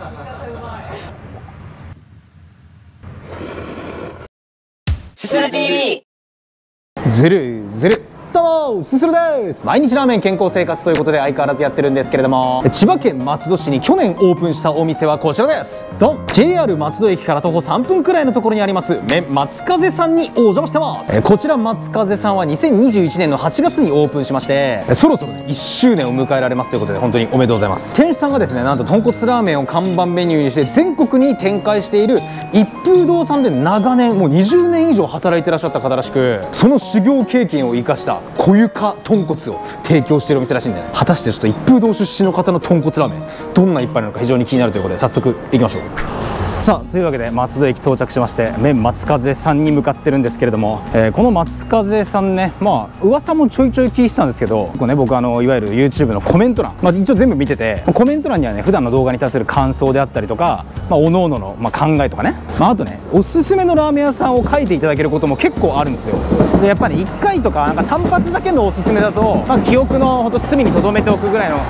すする TV。 ずるずる。どうもすするです。毎日ラーメン健康生活ということで相変わらずやってるんですけれども、千葉県松戸市に去年オープンしたお店はこちらです。ドン。 JR 松戸駅から徒歩3分くらいのところにあります麺松風さんにお邪魔してます。こちら松風さんは2021年の8月にオープンしまして、そろそろ、ね、1周年を迎えられますということで本当におめでとうございます。店主さんがですね、なんと豚骨ラーメンを看板メニューにして全国に展開している一風堂さんで長年もう20年以上働いてらっしゃった方らしく、その修行経験を生かした小床豚骨を提供しているお店らしいんでね、果たしてちょっと一風堂出身の方の豚骨ラーメンどんな一杯なのか非常に気になるということで早速行きましょう。さあというわけで松戸駅到着しまして、麺松風さんに向かってるんですけれども、この松風さんね、まあ噂もちょいちょい聞いてたんですけど、僕いわゆる YouTube のコメント欄、一応全部見てて、コメント欄にはね普段の動画に対する感想であったりとか、各々の考えとかね、あとねおすすめのラーメン屋さんを書いていただけることも結構あるんですよ。でやっぱり1回とか単発だけのおすすめだと、記憶のほんと隅に留めておくぐらいの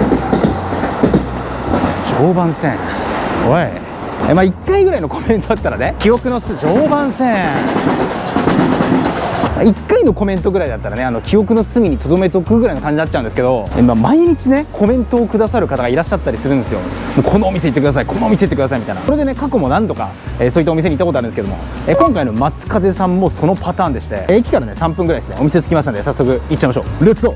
常磐線、おい1回ぐらいのコメントだったらね、記憶の常磐線1回のコメントぐらいだったらね、記憶の隅に留めておくぐらいの感じになっちゃうんですけど、毎日ねコメントをくださる方がいらっしゃったりするんですよ。このお店行ってください、このお店行ってくださいみたいな。それでね過去も何度か、そういったお店に行ったことあるんですけども、今回の松風さんもそのパターンでして、駅からね3分ぐらいですねお店着きましたので早速行っちゃいましょう。レッツゴー。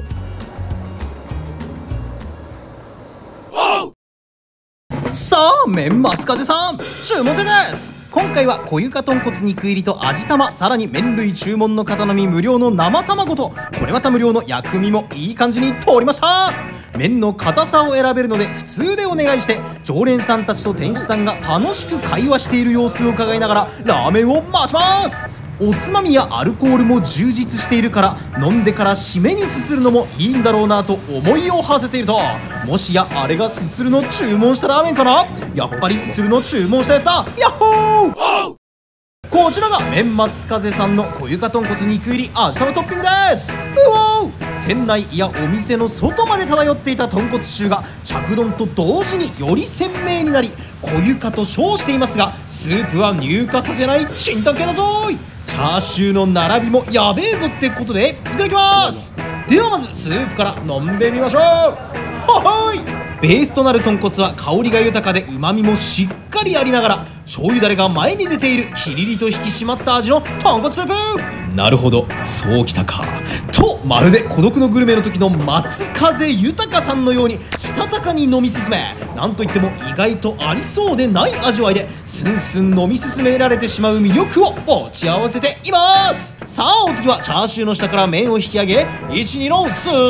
さあ麺松風さん注文制です。今回は小床豚骨肉入りと味玉、さらに麺類注文の方のみ無料の生卵と、これまた無料の薬味もいい感じに通りました。麺の硬さを選べるので普通でお願いして、常連さんたちと店主さんが楽しく会話している様子を伺いながらラーメンを待ちます。おつまみやアルコールも充実しているから、飲んでから締めにすするのもいいんだろうなと思いを馳せていると、もしやあれがすするの注文したラーメンかな。やっぱりすするの注文したやつだ。ヤッホー。こちらが麺松風さんの小床豚骨肉入り味玉トッピングです。うおー。店内いやお店の外まで漂っていた豚骨臭が着丼と同時により鮮明になり、小床と称していますがスープは乳化させないチンタン系だぞーい。チャーシューの並びもやべえぞってことでいただきます。ではまずスープから飲んでみましょう。はーい。ベースとなる豚骨は香りが豊かで旨味もしっかりありながら、醤油だれが前に出ているキリリと引き締まった味の豚骨スープ。なるほど、そうきたかと、まるで孤独のグルメの時の松風豊さんのようにしたたかに飲み進め、なんといっても意外とありそうでない味わいでスンスン飲み進められてしまう魅力を持ち合わせています。さあお次はチャーシューの下から麺を引き上げ、12のすずる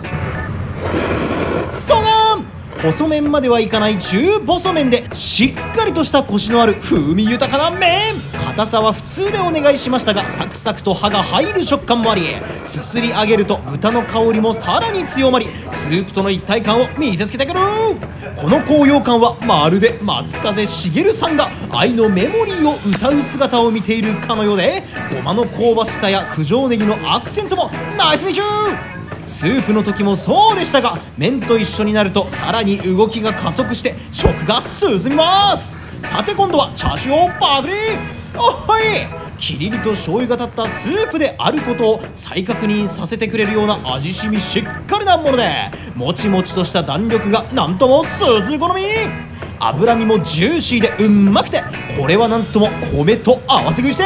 そがん。細麺まではいかない中細麺でしっかりとしたコシのある風味豊かな麺。硬さは普通でお願いしましたが、サクサクと歯が入る食感もあり、すすり上げると豚の香りもさらに強まり、スープとの一体感を見せつけてくる。この高揚感はまるで松風茂さんが愛のメモリーを歌う姿を見ているかのようで、ごまの香ばしさや九条ネギのアクセントもナイスミチュー。スープの時もそうでしたが、麺と一緒になるとさらに動きが加速して食が進みます。さて今度はチャーシューをパクリ。おっはい。キリリと醤油が立ったスープであることを再確認させてくれるような味しみしっかりなもので、もちもちとした弾力がなんとも鈴好み。脂身もジューシーでうんまくて、これはなんとも米と合わせ食いして。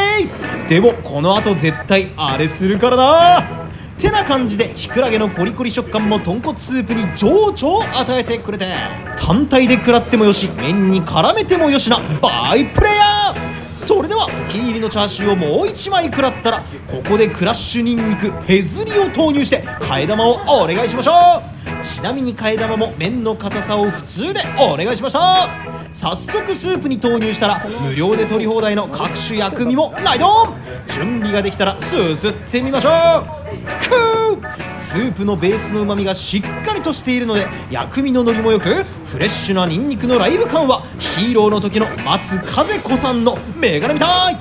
でもこの後絶対あれするからなてな感じで、キクラゲのコリコリ食感も豚骨スープに情緒を与えてくれて、単体で食らってもよし、麺に絡めてもよしなバイプレイヤー。それではお気に入りのチャーシューをもう1枚食らったら、ここでクラッシュニンニクへずりを投入して替え玉をお願いしましょう。ちなみに替え玉も麺の硬さを普通でお願いしました。早速スープに投入したら無料で取り放題の各種薬味もライドン。準備ができたらすすってみましょう。スープのベースの旨味がしっかりとしているので、薬味の乗りもよく、フレッシュなニンニクのライブ感はヒーローの時の松風子さんのメガネみたい。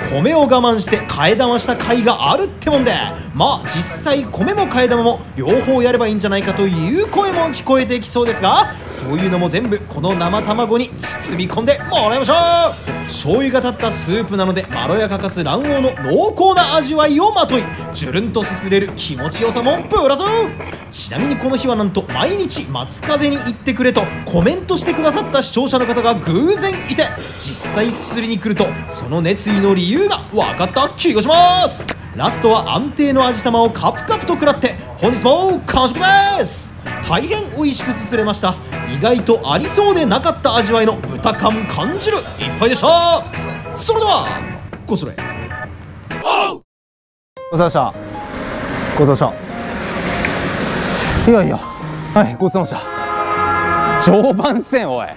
米を我慢して替え玉した甲斐があるってもんで、まあ実際米も替え玉も両方やればいいんじゃないかという声も聞こえてきそうですが、そういうのも全部この生卵に包み込んでもらいましょう。醤油が立ったスープなのでまろやかかつ卵黄の濃厚な味わいをまとい、じゅるんとすすれる気持ちよさもプラス。ちなみにこの日はなんと毎日松風に行ってくれとコメントしてくださった視聴者の方が偶然いて、実際すすりに来るとその熱意の理由が分かった気がします。ラストは安定の味玉をカプカプと食らって本日も完食です。大変美味しくすすれました。意外とありそうでなかった味わいの豚感感じる一杯でした。それではごそれ。 ごちそうさまでした。ごちそうさまでした。いやいや、はい、ごちそうさまでした。常磐線、おい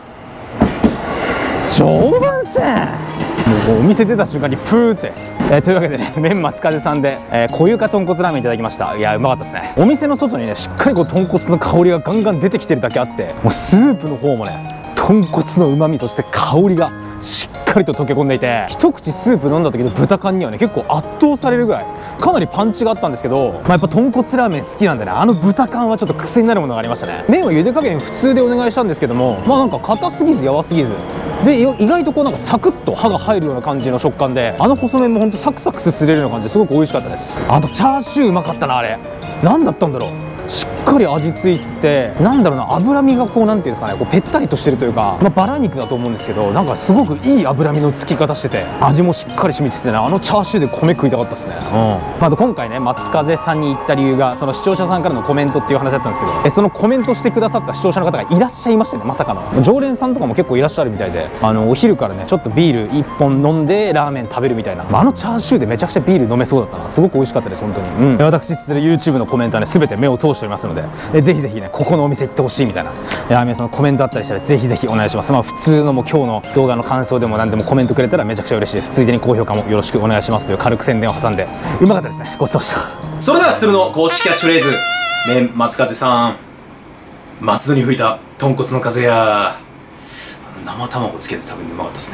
常磐線、もうお店出た瞬間にプーって、というわけでね、麺松風さんで、小床豚骨ラーメンいただきました。いや、うまかったですね。お店の外にね、しっかりこう豚骨の香りがガンガン出てきてるだけあって、もうスープの方もね、豚骨の旨味、そして香りがしっかりと溶け込んでいて、一口スープ飲んだ時の豚感にはね、結構圧倒されるぐらいかなりパンチがあったんですけど、やっぱ豚骨ラーメン好きなんでね、あの豚感はちょっと癖になるものがありましたね。麺は茹で加減普通でお願いしたんですけども、まあなんか硬すぎず柔すぎずで、意外とこうなんかサクッと歯が入るような感じの食感で、あの細麺もほんとサクサクすすれるような感じですごく美味しかったです。あとチャーシューうまかったな。あれ何だったんだろう、しっかり味付いてて、なんだろうな、脂身がこうなんていうんですかね、こうぺったりとしてるというか、まあ、バラ肉だと思うんですけど、なんかすごくいい脂身のつき方してて、味もしっかり染みついててね、あのチャーシューで米食いたかったですね。あと今回ね、松風さんに行った理由が、その視聴者さんからのコメントっていう話だったんですけど、そのコメントしてくださった視聴者の方がいらっしゃいましてね、まさかの常連さんとかも結構いらっしゃるみたいで、お昼からねちょっとビール1本飲んでラーメン食べるみたいな、あのチャーシューでめちゃくちゃビール飲めそうだったな。すごく美味しかったです本当に。私する YouTube のコメントはね全て目を通しておりますので、ぜひぜひねここのお店行ってほしいみたいなラーメン屋さんのコメントあったりしたらぜひぜひお願いします。まあ普通のもう今日の動画の感想でも何でもコメントくれたらめちゃくちゃ嬉しいです。ついでに高評価もよろしくお願いしますという軽く宣伝を挟んで、うまかったですね。ごちそうさまでした。 それではするの公式キャッシュフレーズ、麺松風さん、松戸に吹いた豚骨の風や生卵つけて食べるのうまかったですね。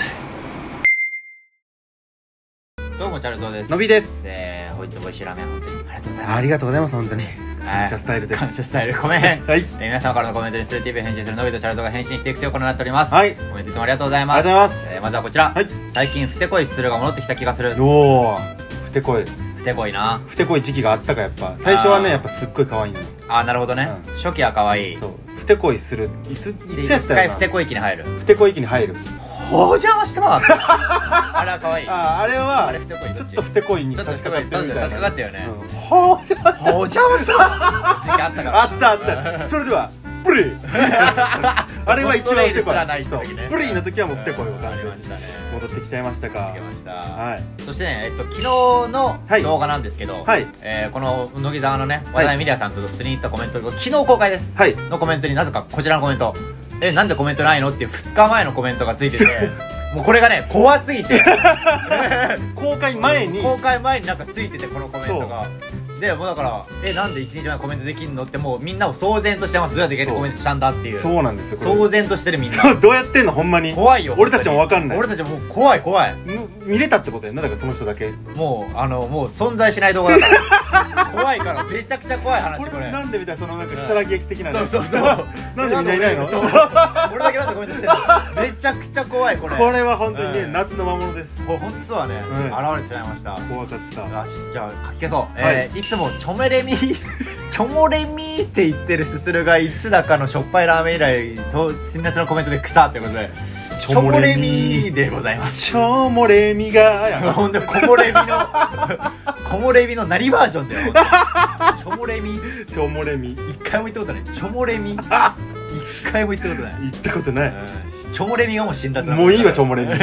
どうもチャルトです。 のびです。 本日も美味しいラーメン本当にありがとうございます。 ありがとうございます。本当に感謝スタイルです。 感謝スタイルコメント、はい、皆様からのコメントにストレート TV 返信するのびとチャルトが返信していくというコーナーになっております。はい、コメントいつもありがとうございます。 ありがとうございます。 まずはこちら、はい、最近ふてこいすするが戻ってきた気がする。おお、 ふてこい、 ふてこいな。 ふてこい時期があったか。やっぱ最初はねやっぱすっごい可愛いの。 ああ、なるほどね、初期は可愛い。 そう、ふてこいする、いつやったら一回ふてこい期に入る。 ふてこい期に入る。 お邪魔してます。あれは可愛い。 あれはちょっとふてこいに差し掛かってるみたいな。 差し掛かったよね。 お邪魔した。 お邪魔した時期あったから。 あったあった。それではブリあれは一番ふてこい。ブリの時はもうふてこいを感じましたね。戻ってきちゃいましたか。 はい。そしてね、昨日の動画なんですけど、この乃木坂のね渡辺美里さんと釣りに行ったコメント、昨日公開ですのコメントになぜかこちらのコメント、なんでコメントないのっていう2日前のコメントがついてて、もうこれがね怖すぎて公開前になんかついてて、このコメントが。でもうだからなんで1日前コメントできんのって、もうみんなを騒然としてます。どうやってコメントしたんだっていう。 そうなんですよ。 騒然としてるみんな。 そう、どうやってんのほんまに。 怖いよ。 俺たちも分かんない。 俺たちもう怖い。 見れたってことやんな。だからその人だけもうもう存在しない動画だから怖いから、めちゃくちゃ怖い話これ。 なんでみたいな、そのなんか如月劇的な。 そうなんでみんないないの。 俺だけなんでコメントしてるの。めちゃくちゃ怖いこれ。 これは本当にね夏の魔物です。 本当そうだね。現れてしまいました。 怖かった。 ちょっとじゃあ書き消そう。いつもチョモレミって言ってるすするがいつだかのしょっぱいラーメン以来と辛辣なコメントで草ってことで、チョモレミでございます。 チョモレミがほんで木漏れ日の何バージョンだよ。チョモレミ一回も言ったことない。チョモレミ一回も言ったことない。 言ったことない。 チョモレミがもう辛辣な。 もういいわチョモレミ。